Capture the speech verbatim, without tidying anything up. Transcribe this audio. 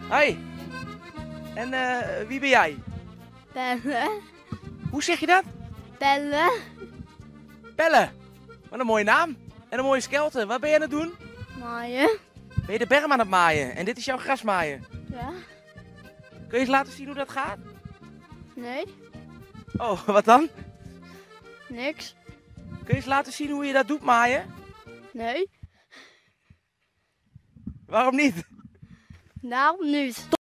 Hoi. En uh, wie ben jij? Pelle. Hoe zeg je dat? Pelle. Pelle. Wat een mooie naam. En een mooie skelte. Wat ben je aan het doen? Maaien. Ben je de berm aan het maaien? En dit is jouw grasmaaien. Ja. Kun je eens laten zien hoe dat gaat? Nee. Oh, wat dan? Niks. Kun je eens laten zien hoe je dat doet maaien? Nee. Waarom niet? Daarom niet.